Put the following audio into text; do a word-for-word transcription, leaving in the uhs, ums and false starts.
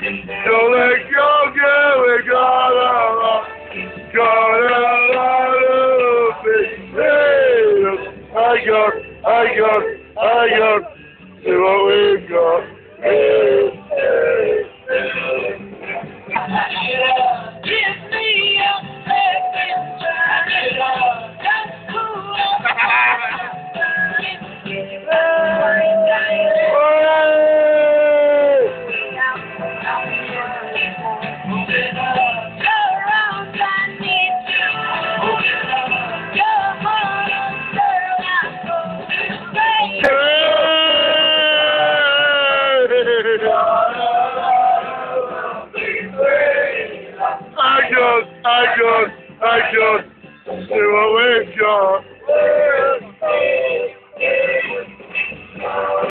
Don't let go, girl, we got a lot, got a lot of it. I got, I got, I got, see what we've got. Hey, hey, hey. Give me a second time. That's cool. I just, I just, I just, see what we